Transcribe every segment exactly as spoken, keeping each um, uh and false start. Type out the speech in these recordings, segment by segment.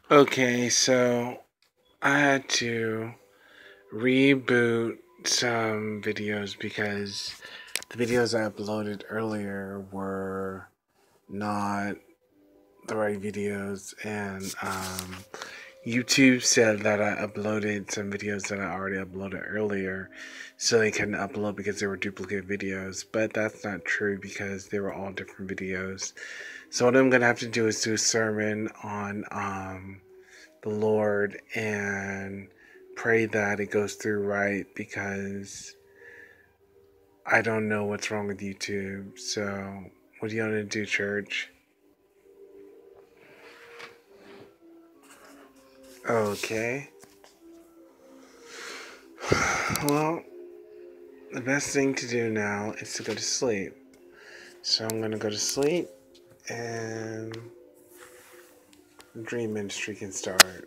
Okay, so I had to reboot some videos because the videos I uploaded earlier were not the right videos, and um, YouTube said that I uploaded some videos that I already uploaded earlier, so they couldn't upload because they were duplicate videos. But that's not true because they were all different videos. So what I'm gonna have to do is do a sermon on um, the Lord and pray that it goes through right because I don't know what's wrong with YouTube. So, what do you want to do, church? Okay. Well, the best thing to do now is to go to sleep. So, I'm going to go to sleep and dream ministry can start.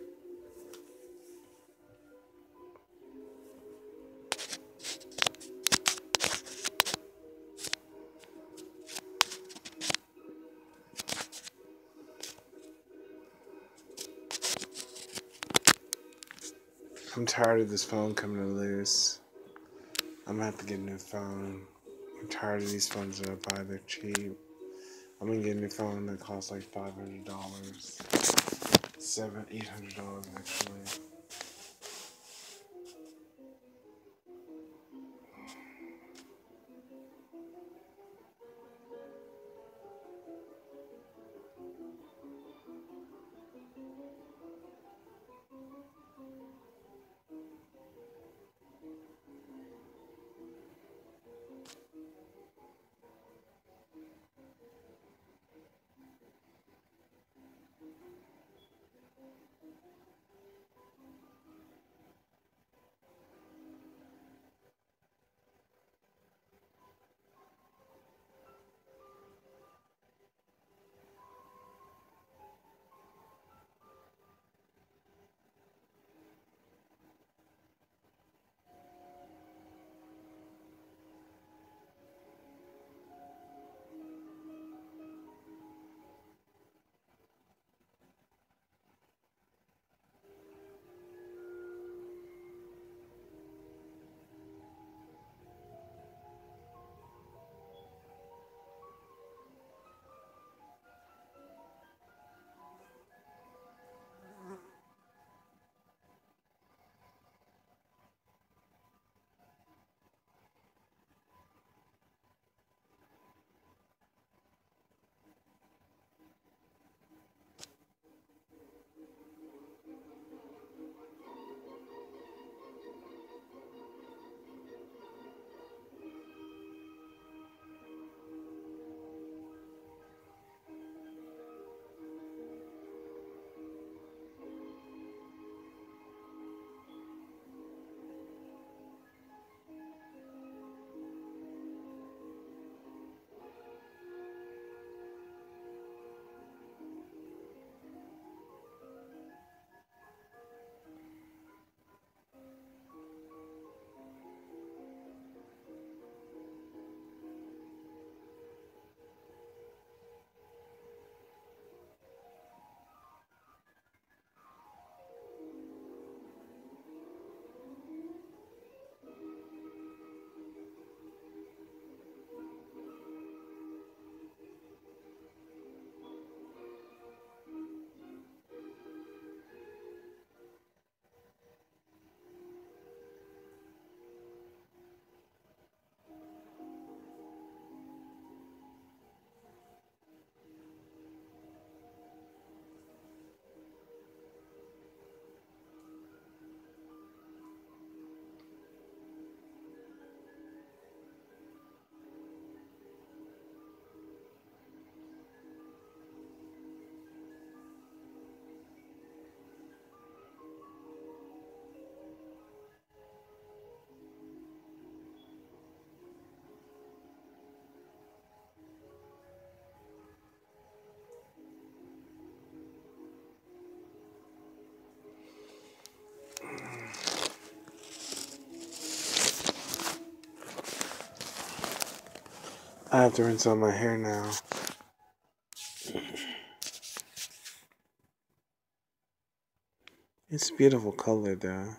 I'm tired of this phone coming loose. I'm gonna have to get a new phone. I'm tired of these phones that I buy, they're cheap. I'm gonna get a new phone that costs like five hundred dollars. Seven, eight hundred dollars actually. I have to rinse out my hair now. It's a beautiful color though.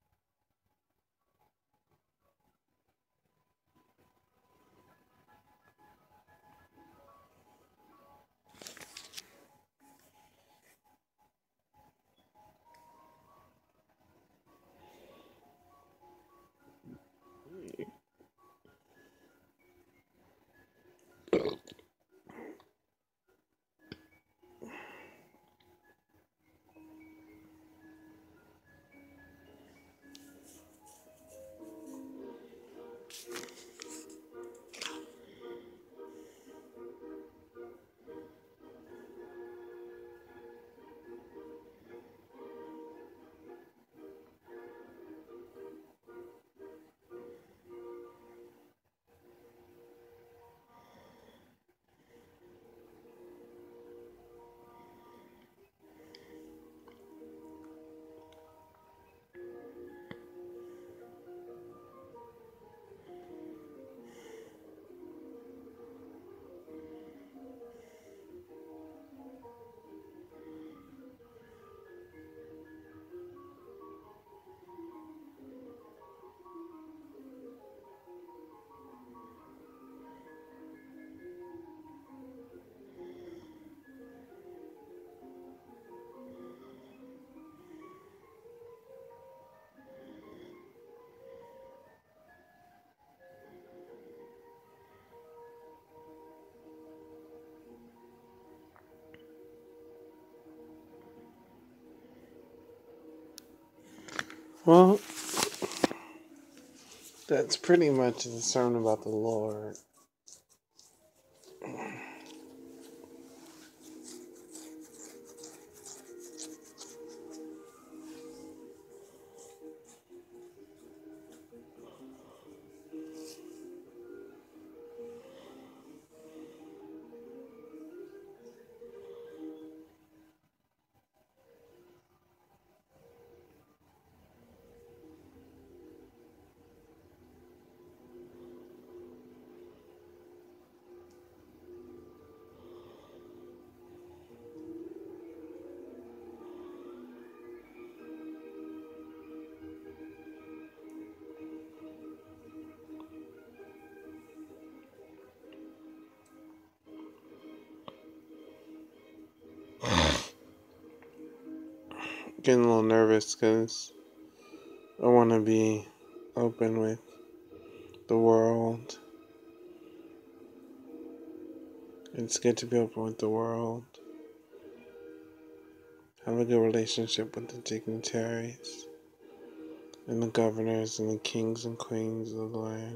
Well, that's pretty much the sermon about the Lord. Getting a little nervous because I want to be open with the world. It's good to be open with the world. Have a good relationship with the dignitaries and the governors and the kings and queens of the land.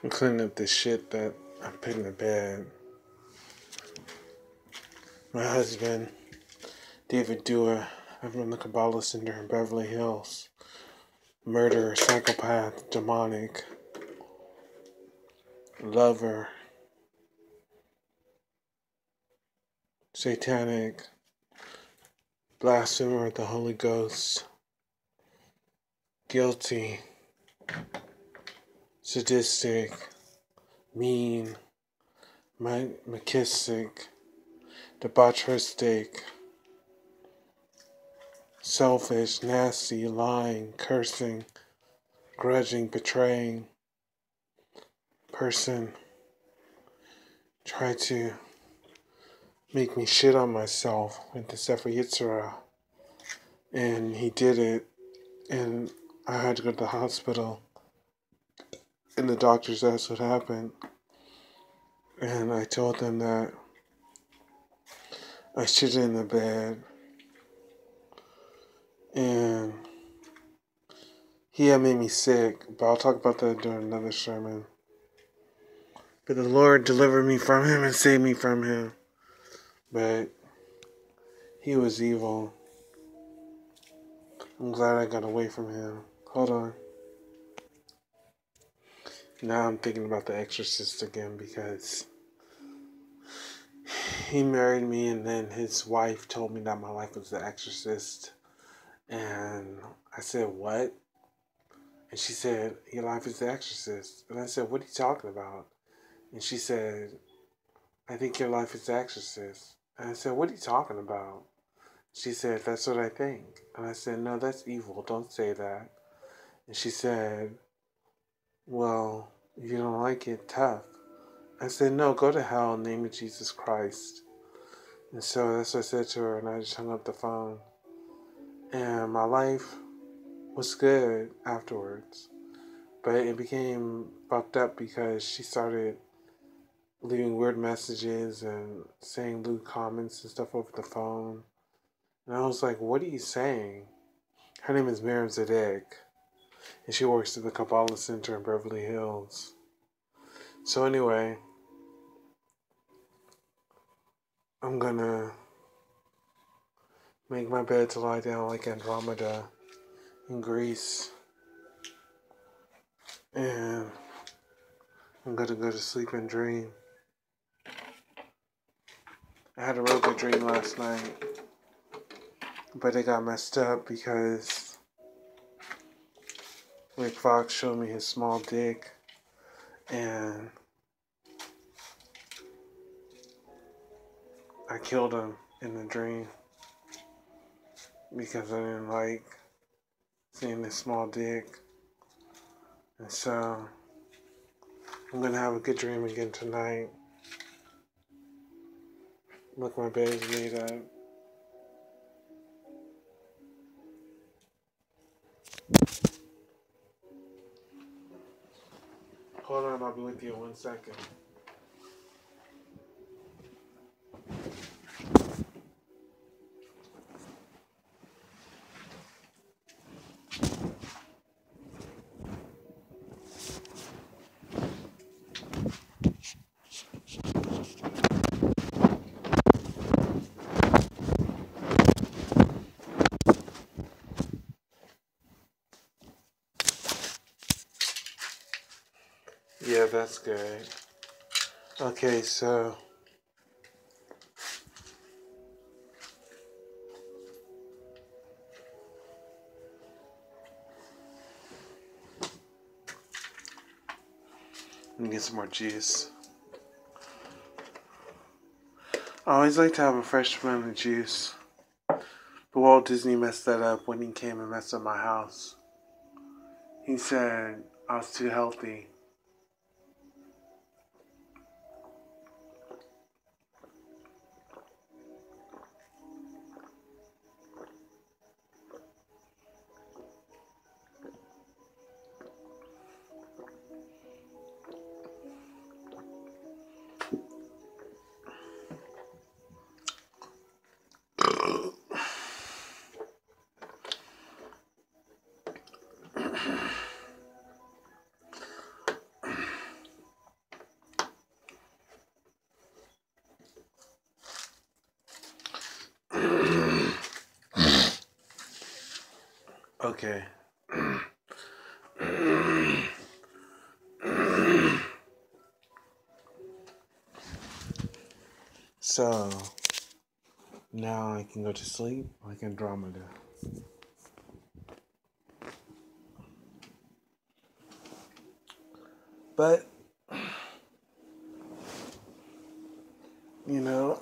I'm cleaning up the shit that I put in the bed. My husband, David Dewar, I've run the Kabbalah Center in Beverly Hills. Murderer, psychopath, demonic, lover, satanic, blasphemer of the Holy Ghost, guilty, sadistic, mean, masochistic, debaucheristic, selfish, nasty, lying, cursing, grudging, betraying person tried to make me shit on myself with the Sefer Yitzhara. And he did it, and I had to go to the hospital. And the doctors asked what happened. And I told them that I shit in the bed. And he had made me sick, but I'll talk about that during another sermon. But the Lord delivered me from him and saved me from him. But he was evil. I'm glad I got away from him. Hold on. Now I'm thinking about The Exorcist again because he married me and then his wife told me that my life was The Exorcist. And I said, what? And she said, your life is The Exorcist. And I said, what are you talking about? And she said, I think your life is The Exorcist. And I said, what are you talking about? She said, that's what I think. And I said, no, that's evil. Don't say that. And she said, well, if you don't like it, tough. I said, no, go to hell in the name of Jesus Christ. And so that's what I said to her, and I just hung up the phone. And my life was good afterwards. But it became fucked up because she started leaving weird messages and saying lewd comments and stuff over the phone. And I was like, what are you saying? Her name is Miriam Zadek, and she works at the Kabbalah Center in Beverly Hills. So anyway, I'm gonna make my bed to lie down like Andromeda in Greece. And I'm gonna go to sleep and dream. I had a real good dream last night, but it got messed up because Rick Fox showed me his small dick, and I killed him in the dream because I didn't like seeing his small dick. And so I'm gonna have a good dream again tonight. Look, my bed's made up. Hold on, I'll be with you in one second. Yeah, that's good. Okay, so let me get some more juice. I always like to have a fresh spoon of juice. But Walt Disney messed that up when he came and messed up my house. He said I was too healthy. Okay. So now I can go to sleep like Andromeda. But, you know,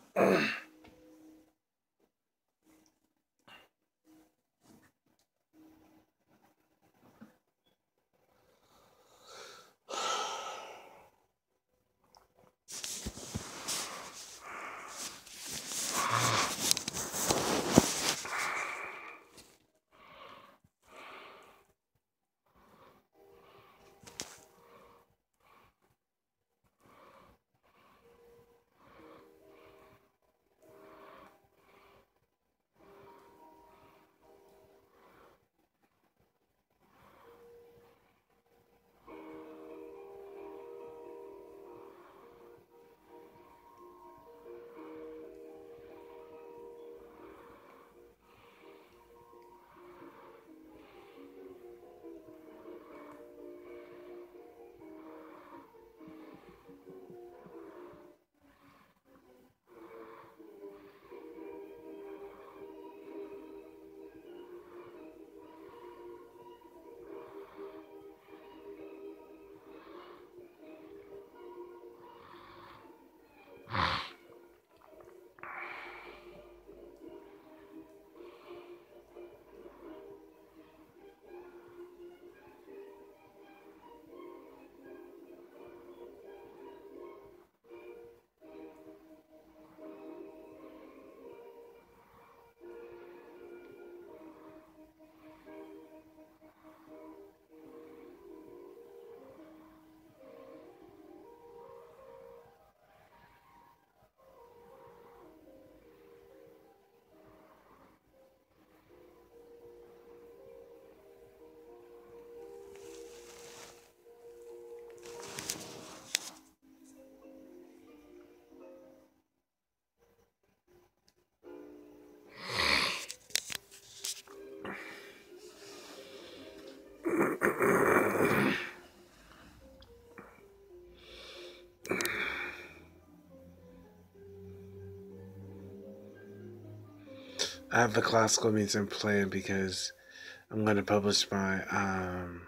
I have the classical music playing because I'm going to publish my um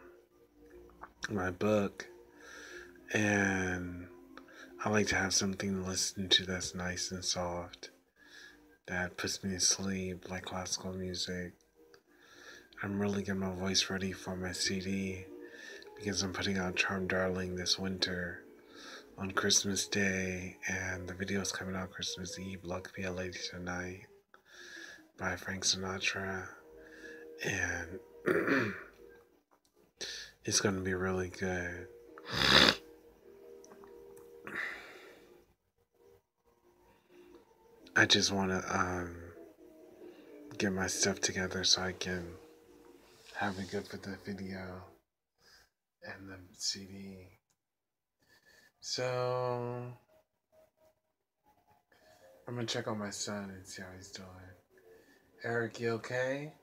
my book, and I like to have something to listen to that's nice and soft, that puts me to sleep, like classical music. I'm really getting my voice ready for my C D because I'm putting out Charm Darling this winter on Christmas Day, and the video's coming out Christmas Eve, Luck Be a Lady Tonight by Frank Sinatra, and it's going to be really good. I just want to um, get my stuff together so I can have it good for the video and the C D. So I'm gonna check on my son and see how he's doing. Eric, you okay?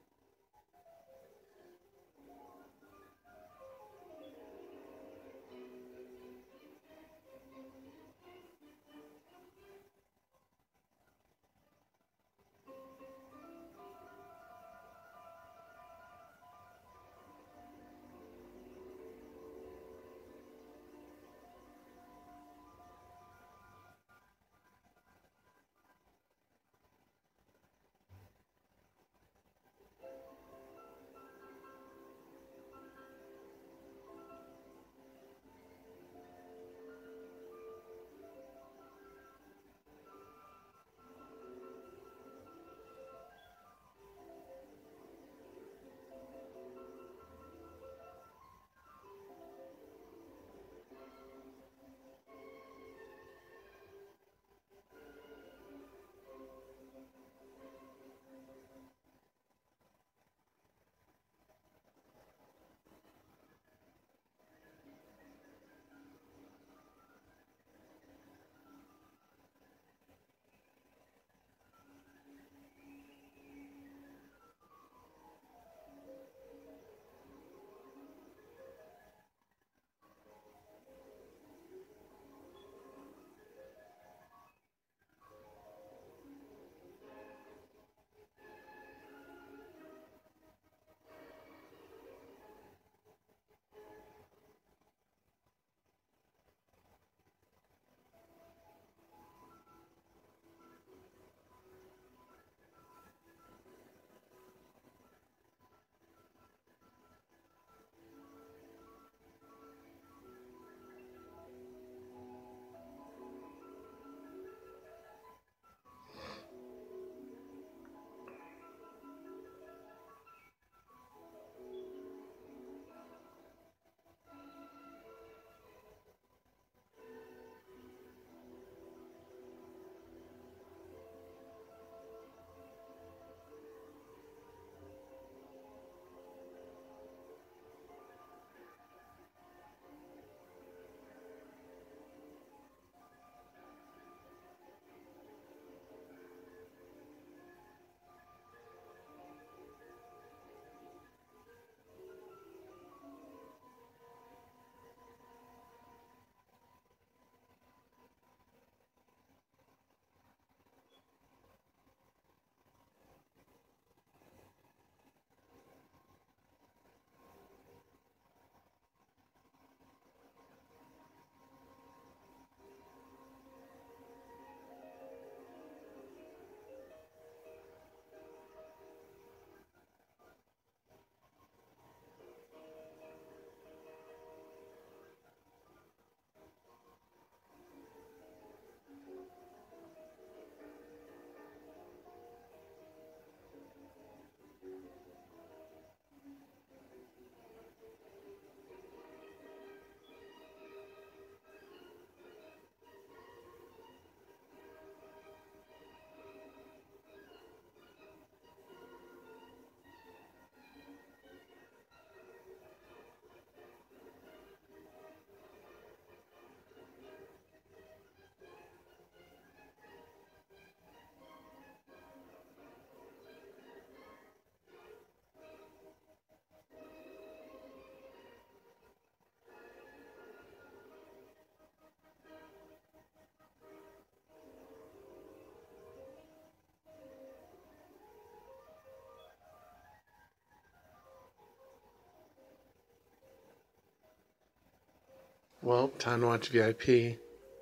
Well, time to watch V I P.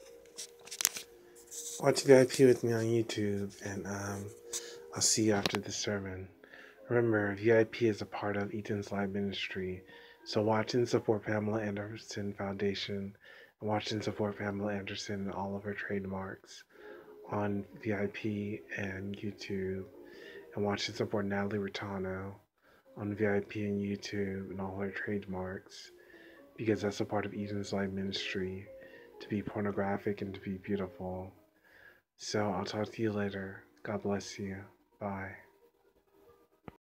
Watch V I P with me on YouTube, and um, I'll see you after the sermon. Remember, V I P is a part of Eaton's Live Ministry, so watch and support Pamela Anderson Foundation, and watch and support Pamela Anderson and all of her trademarks on V I P and YouTube, and watch and support Natalie Rotano on V I P and YouTube and all her trademarks, because that's a part of Eden's Life Ministry, to be pornographic and to be beautiful. So I'll talk to you later. God bless you. Bye.